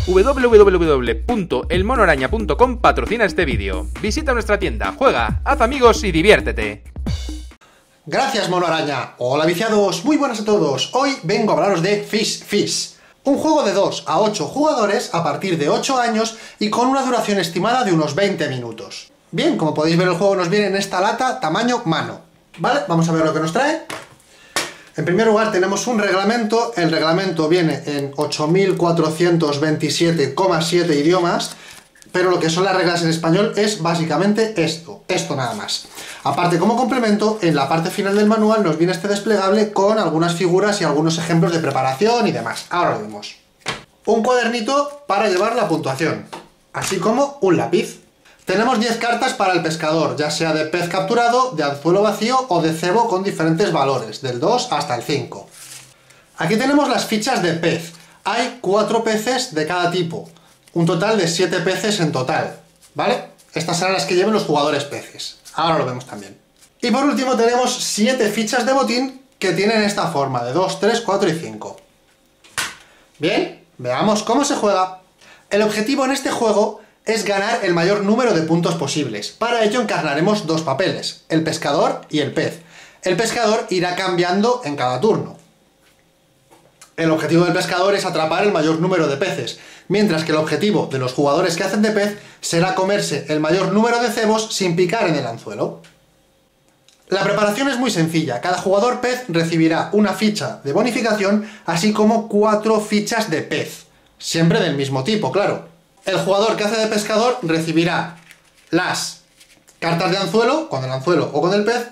www.elmonoaraña.com patrocina este vídeo. Visita nuestra tienda, juega, haz amigos y diviértete. Gracias, Mono Araña. Hola, viciados, muy buenas a todos. Hoy vengo a hablaros de Fish Fish, un juego de 2 a 8 jugadores a partir de 8 años y con una duración estimada de unos 20 minutos. Bien, como podéis ver, el juego nos viene en esta lata tamaño mano. Vale, vamos a ver lo que nos trae. En primer lugar tenemos un reglamento. El reglamento viene en 8427,7 idiomas, pero lo que son las reglas en español es básicamente esto nada más. Aparte, como complemento, en la parte final del manual nos viene este desplegable con algunas figuras y algunos ejemplos de preparación y demás. Ahora lo vemos. Un cuadernito para llevar la puntuación, así como un lápiz. Tenemos 10 cartas para el pescador, ya sea de pez capturado, de anzuelo vacío o de cebo con diferentes valores, del 2 hasta el 5. Aquí tenemos las fichas de pez. Hay 4 peces de cada tipo, un total de 7 peces en total, ¿vale? Estas serán las que lleven los jugadores peces. Ahora lo vemos también. Y por último tenemos 7 fichas de botín que tienen esta forma, de 2, 3, 4 y 5. Bien, veamos cómo se juega. El objetivo en este juego es ganar el mayor número de puntos posibles. Para ello encarnaremos dos papeles, el pescador y el pez. El pescador irá cambiando en cada turno. El objetivo del pescador es atrapar el mayor número de peces, mientras que el objetivo de los jugadores que hacen de pez será comerse el mayor número de cebos sin picar en el anzuelo. La preparación es muy sencilla. Cada jugador pez recibirá una ficha de bonificación, así como 4 fichas de pez, siempre del mismo tipo, claro. El jugador que hace de pescador recibirá las cartas de anzuelo, con el anzuelo o con el pez,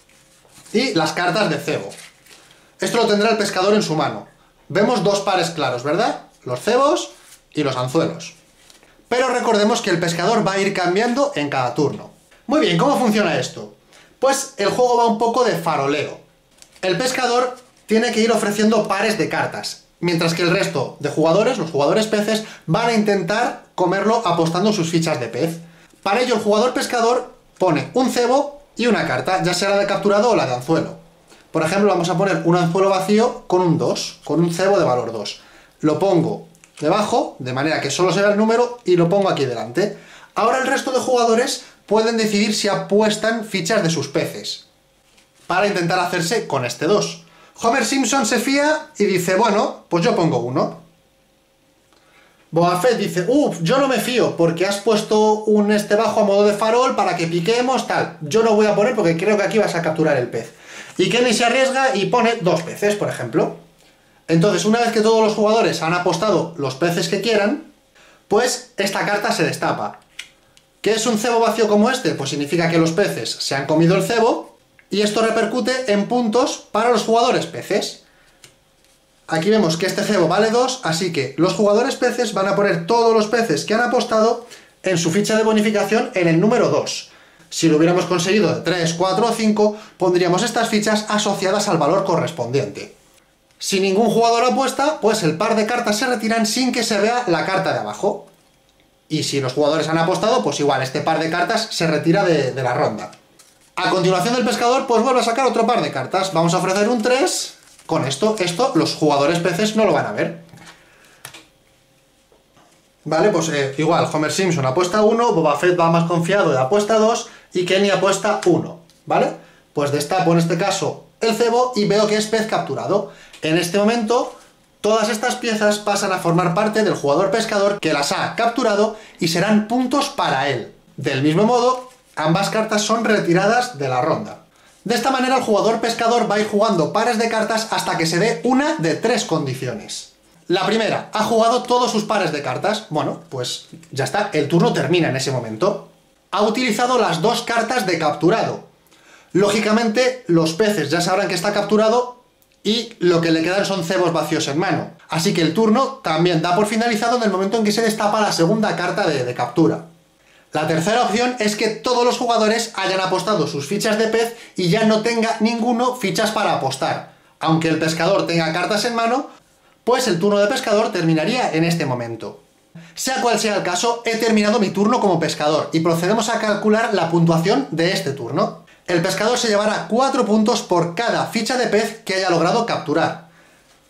y las cartas de cebo. Esto lo tendrá el pescador en su mano. Vemos dos pares claros, ¿verdad? Los cebos y los anzuelos. Pero recordemos que el pescador va a ir cambiando en cada turno. Muy bien, ¿cómo funciona esto? Pues el juego va un poco de faroleo. El pescador tiene que ir ofreciendo pares de cartas, mientras que el resto de jugadores, los jugadores peces, van a intentar comerlo apostando sus fichas de pez. Para ello el jugador pescador pone un cebo y una carta, ya sea la de capturado o la de anzuelo. Por ejemplo, vamos a poner un anzuelo vacío con un 2, con un cebo de valor 2. Lo pongo debajo, de manera que solo se vea el número, y lo pongo aquí delante. Ahora el resto de jugadores pueden decidir si apuestan fichas de sus peces, para intentar hacerse con este 2. Homer Simpson se fía y dice, bueno, pues yo pongo 1. Boba Fett dice, yo no me fío, porque has puesto un bajo a modo de farol para que piquemos, tal. Yo no voy a poner porque creo que aquí vas a capturar el pez. Y Kenny se arriesga y pone 2 peces, por ejemplo. Entonces, una vez que todos los jugadores han apostado los peces que quieran, pues esta carta se destapa. ¿Qué es un cebo vacío como este? Pues significa que los peces se han comido el cebo, y esto repercute en puntos para los jugadores peces. Aquí vemos que este cebo vale 2, así que los jugadores peces van a poner todos los peces que han apostado en su ficha de bonificación en el número 2. Si lo hubiéramos conseguido de 3, 4 o 5, pondríamos estas fichas asociadas al valor correspondiente. Si ningún jugador apuesta, pues el par de cartas se retiran sin que se vea la carta de abajo. Y si los jugadores han apostado, pues igual este par de cartas se retira de la ronda. A continuación del pescador, pues vuelve a sacar otro par de cartas. Vamos a ofrecer un 3. Con esto los jugadores peces no lo van a ver. Vale, pues igual, Homer Simpson apuesta 1, Boba Fett va más confiado y apuesta 2, y Kenny apuesta 1, ¿vale? Pues destapo en este caso el cebo y veo que es pez capturado. En este momento, todas estas piezas pasan a formar parte del jugador pescador que las ha capturado y serán puntos para él. Del mismo modo, ambas cartas son retiradas de la ronda. De esta manera el jugador pescador va a ir jugando pares de cartas hasta que se dé una de 3 condiciones. La primera, ha jugado todos sus pares de cartas. Bueno, pues ya está, el turno termina en ese momento. Ha utilizado las 2 cartas de capturado. Lógicamente, los peces ya sabrán que está capturado y lo que le quedan son cebos vacíos en mano. Así que el turno también da por finalizado en el momento en que se destapa la segunda carta de captura. La tercera opción es que todos los jugadores hayan apostado sus fichas de pez y ya no tenga ninguno fichas para apostar. Aunque el pescador tenga cartas en mano, pues el turno de pescador terminaría en este momento. Sea cual sea el caso, he terminado mi turno como pescador y procedemos a calcular la puntuación de este turno. El pescador se llevará 4 puntos por cada ficha de pez que haya logrado capturar.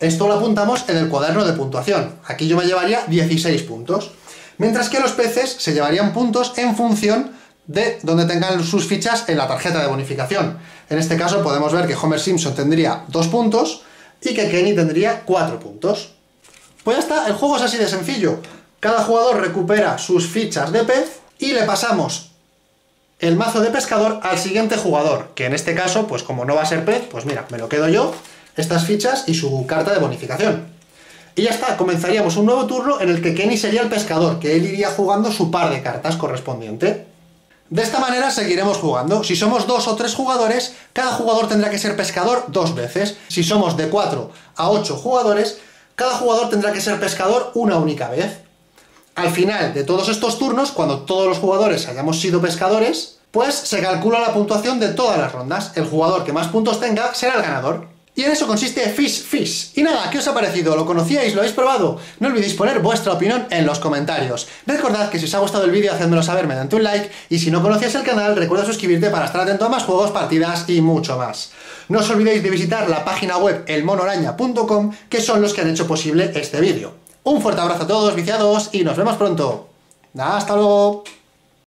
Esto lo apuntamos en el cuaderno de puntuación. Aquí yo me llevaría 16 puntos. Mientras que los peces se llevarían puntos en función de donde tengan sus fichas en la tarjeta de bonificación. En este caso podemos ver que Homer Simpson tendría 2 puntos y que Kenny tendría 4 puntos. Pues ya está, el juego es así de sencillo. Cada jugador recupera sus fichas de pez y le pasamos el mazo de pescador al siguiente jugador, que en este caso, pues como no va a ser pez, pues mira, me lo quedo yo, estas fichas y su carta de bonificación. Y ya está, comenzaríamos un nuevo turno en el que Kenny sería el pescador, que él iría jugando su par de cartas correspondiente. De esta manera seguiremos jugando. Si somos 2 o 3 jugadores, cada jugador tendrá que ser pescador 2 veces. Si somos de 4 a 8 jugadores, cada jugador tendrá que ser pescador una única vez. Al final de todos estos turnos, cuando todos los jugadores hayamos sido pescadores, pues se calcula la puntuación de todas las rondas. El jugador que más puntos tenga será el ganador. Y en eso consiste Fish Fish. Y nada, ¿qué os ha parecido? ¿Lo conocíais? ¿Lo habéis probado? No olvidéis poner vuestra opinión en los comentarios. Recordad que si os ha gustado el vídeo, hacedmelo saber mediante un like. Y si no conocíais el canal, recuerda suscribirte para estar atento a más juegos, partidas y mucho más. No os olvidéis de visitar la página web elmonoaraña.com, que son los que han hecho posible este vídeo. Un fuerte abrazo a todos, viciados, y nos vemos pronto. ¡Hasta luego!